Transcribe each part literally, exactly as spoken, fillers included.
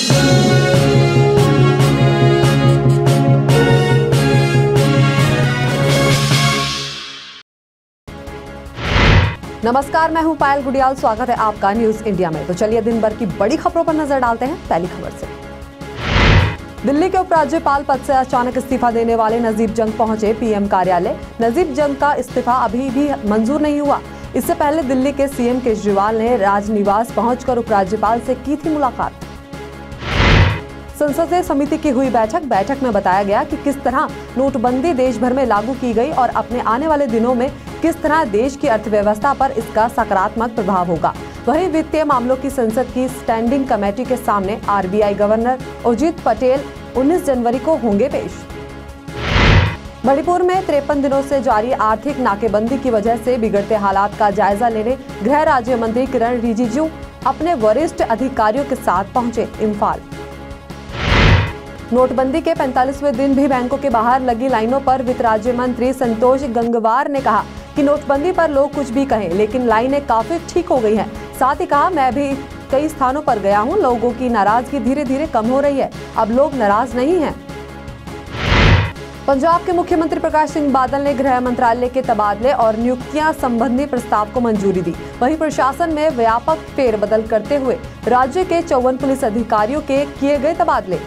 नमस्कार, मैं हूं पायल गुडियाल। स्वागत है आपका न्यूज इंडिया में। तो चलिए दिन भर की बड़ी खबरों पर नजर डालते हैं। पहली खबर से, दिल्ली के उपराज्यपाल पद से अचानक इस्तीफा देने वाले नजीब जंग पहुंचे पीएम कार्यालय। नजीब जंग का इस्तीफा अभी भी मंजूर नहीं हुआ। इससे पहले दिल्ली के सीएम केजरीवाल ने राजनिवास पहुंचकर उपराज्यपाल से की थी मुलाकात। संसदीय समिति की हुई बैठक बैठक में बताया गया कि किस तरह नोटबंदी देश भर में लागू की गई और अपने आने वाले दिनों में किस तरह देश की अर्थव्यवस्था पर इसका सकारात्मक प्रभाव होगा। वहीं वित्तीय मामलों की संसद की स्टैंडिंग कमेटी के सामने आरबीआई गवर्नर उर्जित पटेल उन्नीस जनवरी को होंगे पेश। मणिपुर में तिरपन दिनों से जारी आर्थिक नाकेबंदी की वजह से बिगड़ते हालात का जायजा लेने गृह राज्य मंत्री किरण रिजिजू अपने वरिष्ठ अधिकारियों के साथ पहुंचे इम्फाल। नोटबंदी के पैंतालीसवें दिन भी बैंकों के बाहर लगी लाइनों पर वित्त राज्य मंत्री संतोष गंगवार ने कहा कि नोटबंदी पर लोग कुछ भी कहें, लेकिन लाइनें काफी ठीक हो गई हैं। साथ ही कहा, मैं भी कई स्थानों पर गया हूं, लोगों की नाराजगी धीरे धीरे कम हो रही है, अब लोग नाराज नहीं हैं। पंजाब के मुख्यमंत्री प्रकाश सिंह बादल ने गृह मंत्रालय के तबादले और नियुक्तियां संबंधी प्रस्ताव को मंजूरी दी। वहीं प्रशासन में व्यापक फेरबदल करते हुए राज्य के चौवन पुलिस अधिकारियों के किए गए तबादले।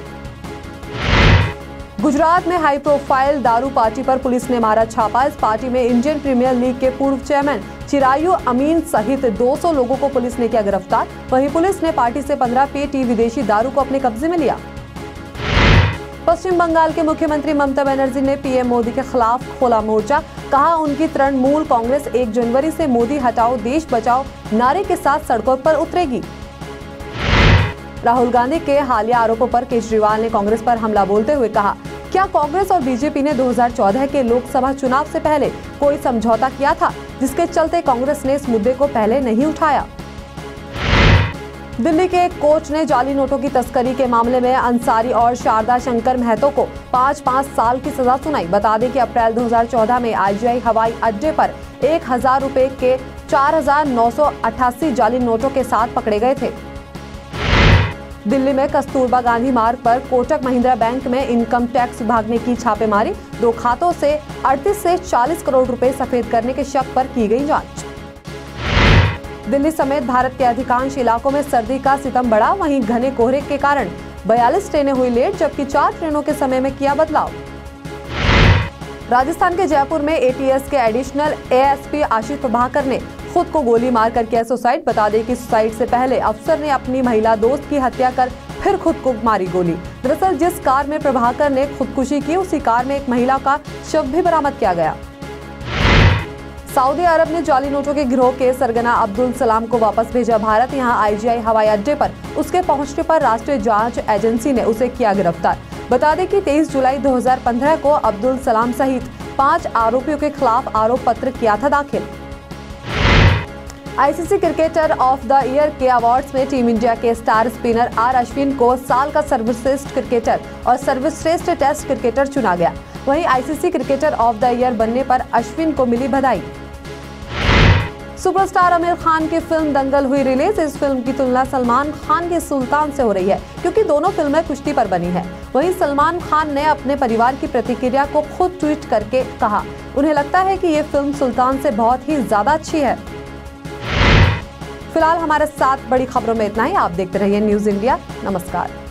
गुजरात में हाई प्रोफाइल दारू पार्टी पर पुलिस ने मारा छापा। इस पार्टी में इंडियन प्रीमियर लीग के पूर्व चेयरमैन चिरायु अमीन सहित दो सौ लोगों को पुलिस ने किया गिरफ्तार। वहीं पुलिस ने पार्टी से पंद्रह पेटी विदेशी दारू को अपने कब्जे में लिया। पश्चिम बंगाल के मुख्यमंत्री ममता बनर्जी ने पीएम मोदी के खिलाफ खोला मोर्चा। कहा, उनकी तृणमूल कांग्रेस एक जनवरी से मोदी हटाओ देश बचाओ नारे के साथ सड़कों पर उतरेगी। राहुल गांधी के हालिया आरोपों पर केजरीवाल ने कांग्रेस पर हमला बोलते हुए कहा, क्या कांग्रेस और बीजेपी ने दो हज़ार चौदह के लोकसभा चुनाव से पहले कोई समझौता किया था, जिसके चलते कांग्रेस ने इस मुद्दे को पहले नहीं उठाया। दिल्ली के एक कोच ने जाली नोटों की तस्करी के मामले में अंसारी और शारदा शंकर महतो को पाँच पाँच साल की सजा सुनाई। बता दें कि अप्रैल दो हज़ार चौदह में आईजीआई हवाई अड्डे पर एक हजार रुपए के चार हजार नौ सौ अट्ठासी जाली नोटों के साथ पकड़े गए थे। दिल्ली में कस्तूरबा गांधी मार्ग पर कोटक महिंद्रा बैंक में इनकम टैक्स विभाग ने की छापेमारी। दो खातों से अड़तीस से चालीस करोड़ रुपए सफेद करने के शक पर की गई जांच। दिल्ली समेत भारत के अधिकांश इलाकों में सर्दी का सितम बढ़ा। वहीं घने कोहरे के कारण बयालीस ट्रेनें हुई लेट, जबकि चार ट्रेनों के समय में किया बदलाव। राजस्थान के जयपुर में एटीएस के एडिशनल एएसपी आशीष प्रभाकर ने खुद को गोली मारकर किया सुसाइड। बता दें कि सुसाइड से पहले अफसर ने अपनी महिला दोस्त की हत्या कर फिर खुद को मारी गोली। दरअसल जिस कार में प्रभाकर ने खुदकुशी की, उसी कार में एक महिला का शव भी बरामद किया गया। सऊदी अरब ने जाली नोटों के गिरोह के सरगना अब्दुल सलाम को वापस भेजा भारत। यहां आईजीआई हवाई अड्डे पर उसके पहुंचने पर राष्ट्रीय जांच एजेंसी ने उसे किया गिरफ्तार। बता दें कि तेईस जुलाई दो हज़ार पंद्रह को अब्दुल सलाम सहित पांच आरोपियों के खिलाफ आरोप पत्र किया था दाखिल। ICC cricketer of the year के अवार्ड्स में टीम इंडिया के स्टार स्पिनर आर अश्विन को साल का सर्वश्रेष्ठ क्रिकेटर और सर्वश्रेष्ठ टेस्ट क्रिकेटर चुना गया। वहीं ICC cricketer of the year बनने पर अश्विन को मिली बधाई। सुपरस्टार आमिर खान की फिल्म दंगल हुई रिलीज। इस फिल्म की तुलना सलमान खान के सुल्तान से हो रही है, क्योंकि दोनों फिल्में कुश्ती पर बनी है। वहीं सलमान खान ने अपने परिवार की प्रतिक्रिया को खुद ट्वीट करके कहा, उन्हें लगता है कि ये फिल्म सुल्तान से बहुत ही ज्यादा अच्छी है। फिलहाल हमारे साथ बड़ी खबरों में इतना ही। आप देखते रहिए न्यूज इंडिया। नमस्कार।